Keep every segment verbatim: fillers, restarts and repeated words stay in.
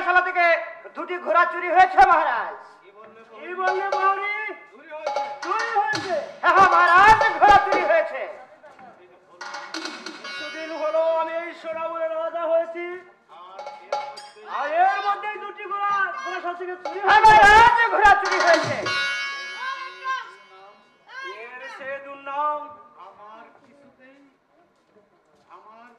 গোশালা থেকে দুটি ঘোড়া চুরি হয়েছে মহারাজ। কি বললে বাউরি? চুরি হয়েছে? চুরি হয়েছে? হ্যাঁ হ্যাঁ মহারাজ, ঘোড়া চুরি হয়েছে। কিছুদিন হলো আমি এই সোনাপুরের রাজা হয়েছি, আর এর মধ্যেই দুটি ঘোড়া গোশালা থেকে চুরি হ্যাঁ হয়েছে। মহারাজ, ঘোড়া চুরি হয়েছে। এর সে দুর্নাম আমার কিছুতেই আমার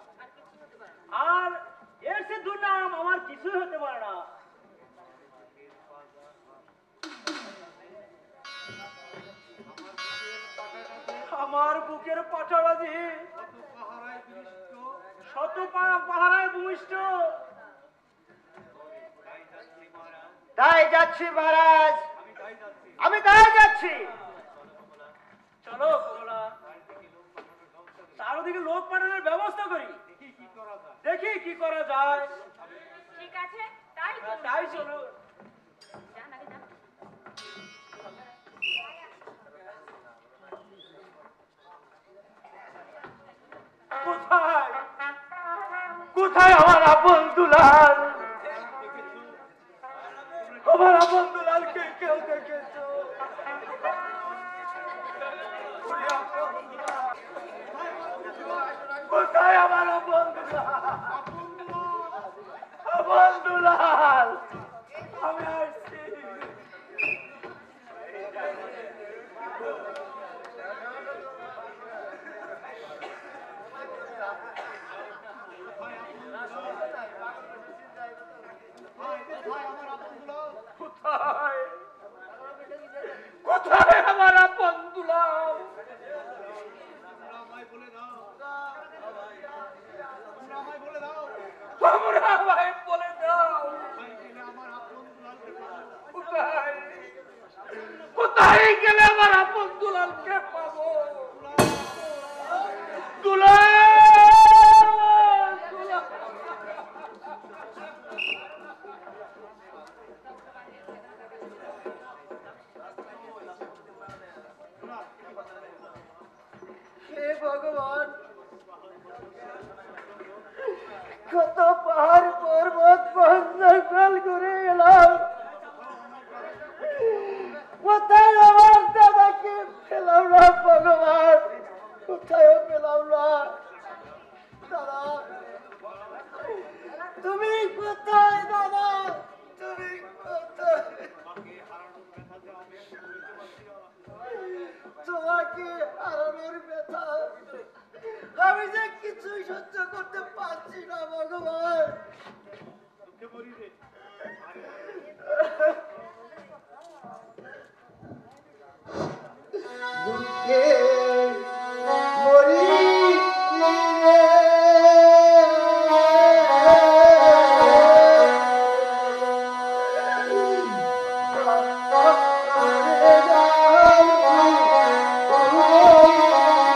আর এর সে দুর্নাম আমার কিছুই হতে পারে না। আমার বুকের পাটারাজি শত পাহারায় ভূমিষ্ঠ। তাই যাচ্ছি মহারাজ, আমি তাই যাচ্ছি। চলো কমলা, চারদিকে লোক পাঠানোর ব্যবস্থা করি, দেখি কি করা যায়। ঠিক আছে, তাই করুন। তাই চলো। যান আগে যান। কোথায় কোথায় আমার আপন দুলাল? আমার আপন দুলালকে কেউ দেখেছো? কোথায় আমার আপন দুলাল? আপন দুলাল, আমি আসছি। কোথায় কোথায় আমার আপন দুলাল? তোমরা আমায় বলে দাও, কোথায় কোথায় গেলে আমার আপন দুলালকে পাবো? দুলাল, দুলাল। হে ভগবান, কত পাহাড় পর্বত জঙ্গল ঘুরে এলাম, কোথায় আমার দাদাকে পেলাম না ভগবান, কোথায় পেলাম না। দাদা তুমি কোথায়? দাদা তুমি কোথায়? তোমাকে হারানোর ব্যথা আমি যে কিছুই সহ্য করতে পারছি না ভগবান। দুঃখে মরি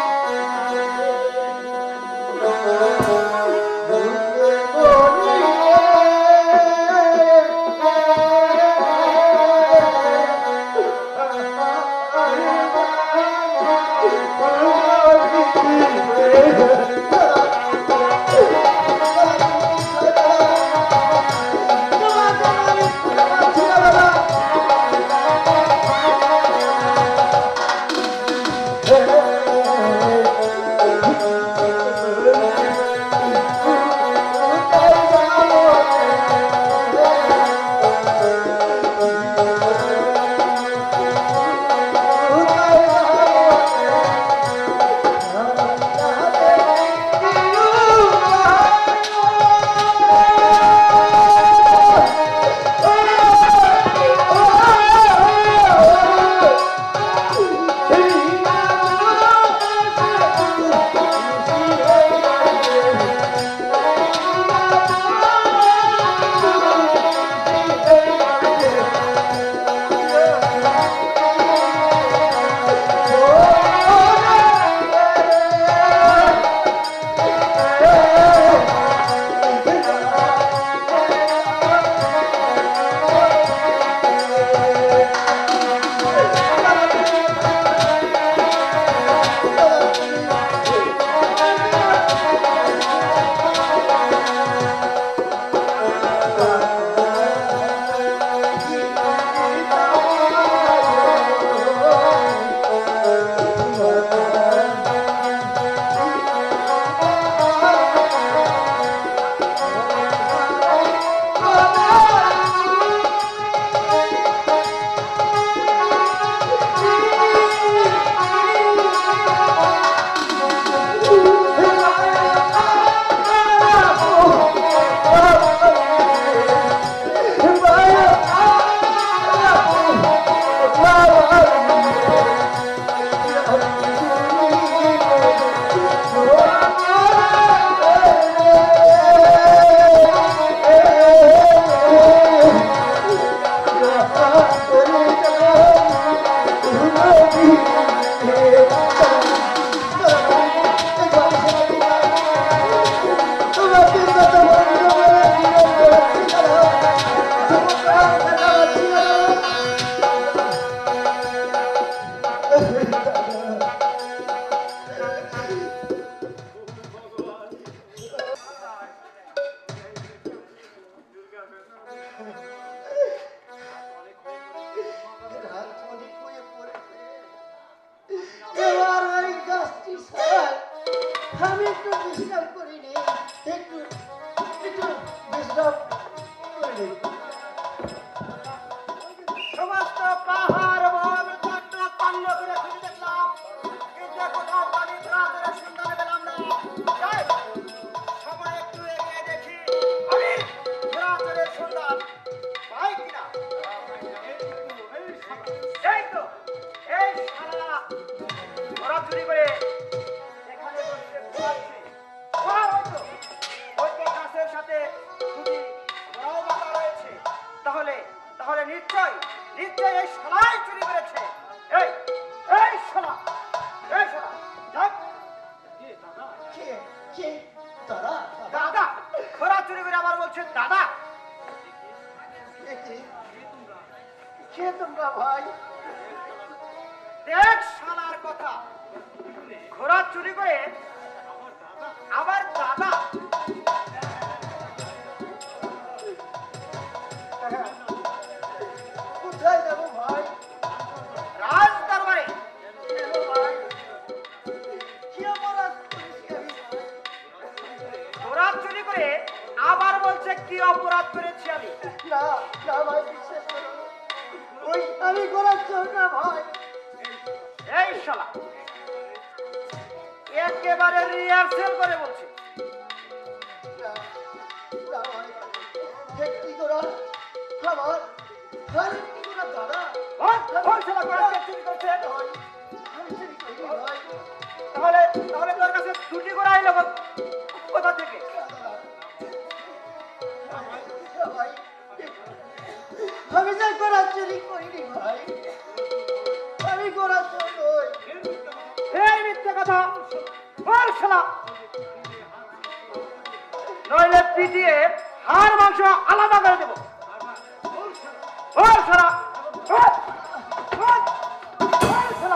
দুঃখে মরি সমস্ত পাহাড় বন তন্ন তন্ন করে খুঁজে দেখলাম, কিন্তু কোথাও পানি প্রাচুরের সন্ধান পেলাম না। যাই, সময় একটু এগিয়ে দেখি আমি প্রাচুরের সন্ধান পাই কিনা। এই তো, এই শালা ওরা চুরি করে এখানে বসে ঘুমাচ্ছে। ওরা হয়তো ওই যে গাছের সাথে দুটি ঘোড়াও বাঁধা রয়েছে। তাহলে তাহলে নিশ্চয় নিশ্চয় এই শালাই চুরি করেছে। এই এই শালা, এই শালা যাক। কে কে দাদা? দাদা ঘোড়া চুরি করে আবার বলছে দাদা। কে তোমরা ভাই? দেখ শালার কথা, ঘোড়া চুরি করে আবার দাদা। কোথায় যাবো ভাই? রাজ দরবারে। ভাই কি অপরাধ করেছি আমি? ঘোড়া চুরি করে আবার বলছে কি অপরাধ করেছি আমি? না না ভাই, বিশ্বাস করো, ওই আমি ঘোড়া চোর না ভাই। এই শালা একেবারে রিহার্সেল করে বলছে। তাহলে তাহলে তোর কাছে দুটি করে আইলো কোথা থেকে? আমি যে ঘোড়া চুরি করিনি ভাই, আমি ঘোড়া চোর নই। এই মিথ্যে কথা বল শালা, নইলে পিটিয়ে হাড় মাংস আলাদা করে দেবো। বল শালা, বল, বল, বল শালা।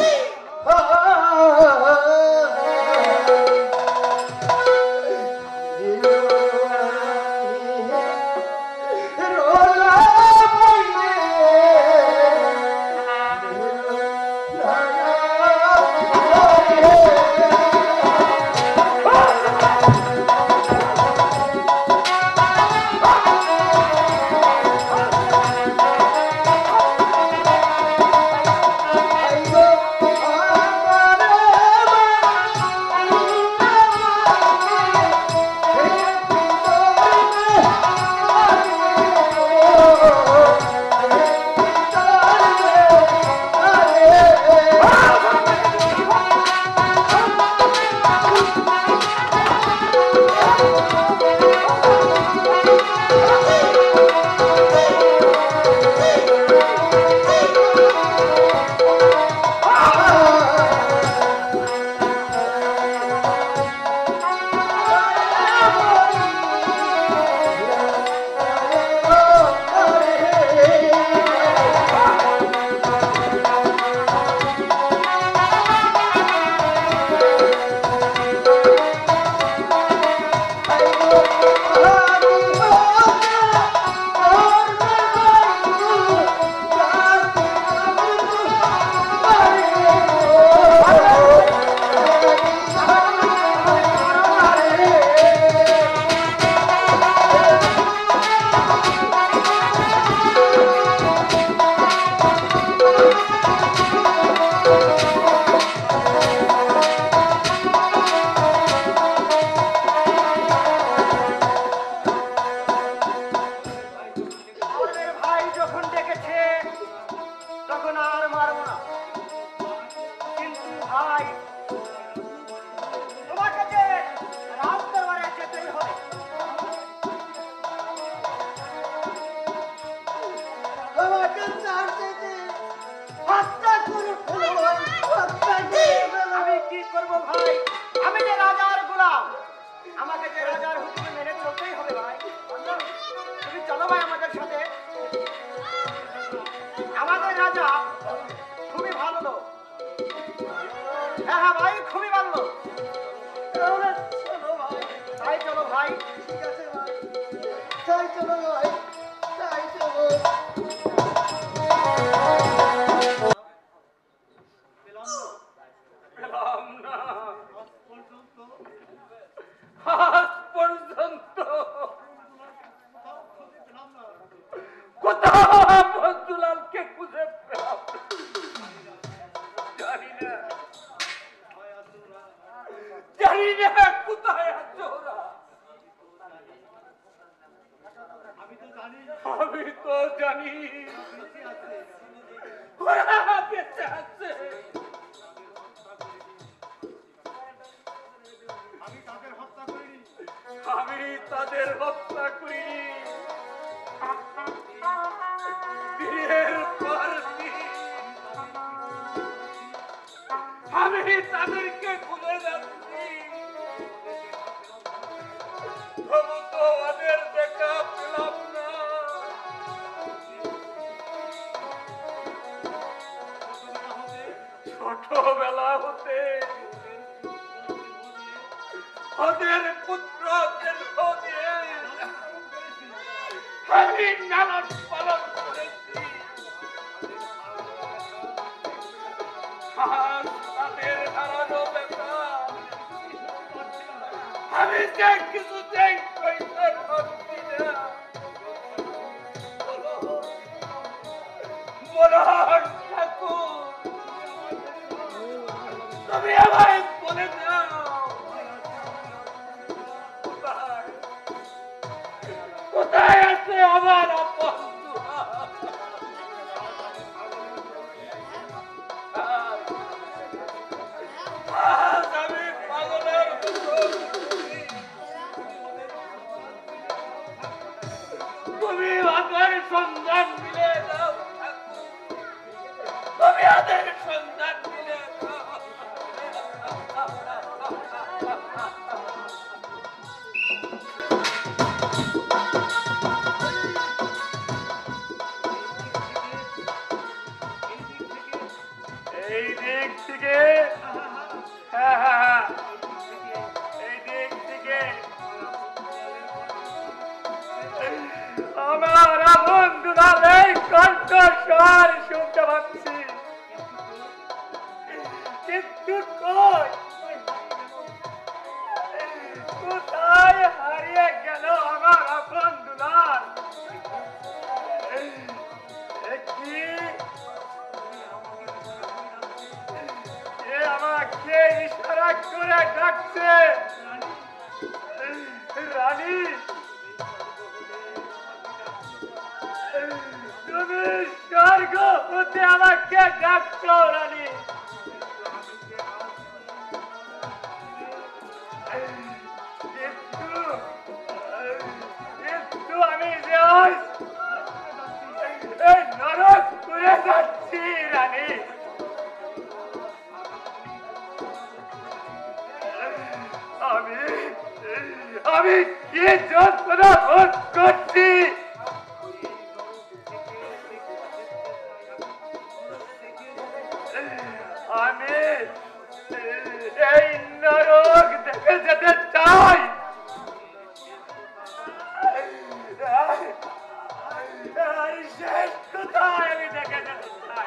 হ্যাঁ হ্যাঁ ভাই, খুবই ভালো। তাহলে চলো ভাই, তাই চলো ভাই। ঠিক আছে ভাই, তাই চলো ভাই, তাই চলো। পেলাম না আজ পর্যন্ত, কোথাও আব্বাসুলালকে খুঁজে পেলাম না। জানি না জানি না কোথায় আছে ওরা। আমি তো জানি ওরা বেঁচে আছে। আমি তাদের হত্যা করিনি। আমি তাদের হত্যা করিনি। দিনের পর দিন আমি তাদেরকে খুঁজে যাচ্ছি, তবু তো ওদের দেখা পেলাম না। ছোটবেলা হতে ওদের পুত্রদের দিয়ে আমি লালন পালন করেছি। আজ তাদের হারানো ব্যথা আমি যে কিছুতেই সইতে পারছি না। মনোহর ঠাকুর, তুমি আমায় বলে দাও কোথায় কোথায় আছে আমার বন্ধু? আজ আমি পাগলের মতো ঘুরছি। তুমি ওদের সন্ধান মিলে দাও ঠাকুর, তুমি ওদের সন্ধান মিলে দাও। এই দিক থেকে হ্যাঁ হ্যাঁ হ্যাঁ এই দিক থেকে আমার বন্ধুরা এই কণ্ঠস্বর শুনতে পাচ্ছি, কিন্তু কই কোথায় হারিয়ে গেল আমার বন্ধুরা? কি আমাকে ইশারা করে ডাকছে? রানী, তুমি স্বর্গ হতে আমাকে ডাকছো রানী? কিন্তু কিন্তু আমি যে এই নরক করে যাচ্ছি রানী। আমি আমি কি যন্ত্রণা বোধ করছি? আমি এই নরক দেখে যেতে চাই। শেষ কোথায় আমি দেখে যেতে চাই।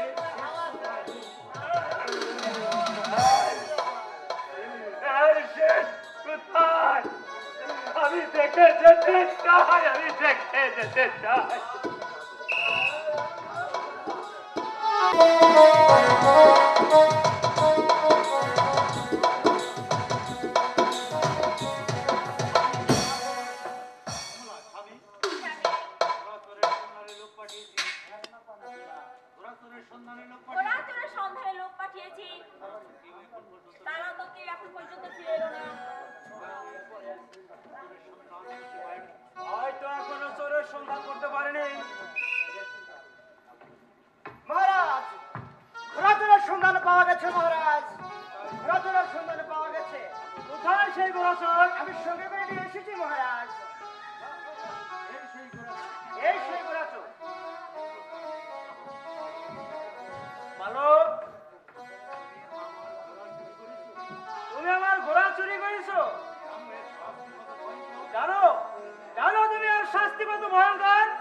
শেষ কোথায় আমি দেখে যেতে চাই, আমি দেখে যেতে চাই। ওরা তোরা সন্ধানে লোক পাঠিয়েছি, তারা তো কেউ এখন পর্যন্ত ফিরে এলো না। হয়তো এখনো চোরের সন্ধান করতে পারেনি। মহারাজ, ঘোড়াচোরের সন্ধান পাওয়া গেছে মহারাজ, ঘোড়াচোরের সন্ধান পাওয়া গেছে। কোথায় সেই গোরাচর? আমি সঙ্গে করে নিয়ে এসেছি মহারাজ। এই সেই ঘোড়াচোর। বালক, তুমি আমার ঘোড়া চুরি করেছো? জানো জানো তুমি আর শাস্তি কত ভয়ঙ্কর?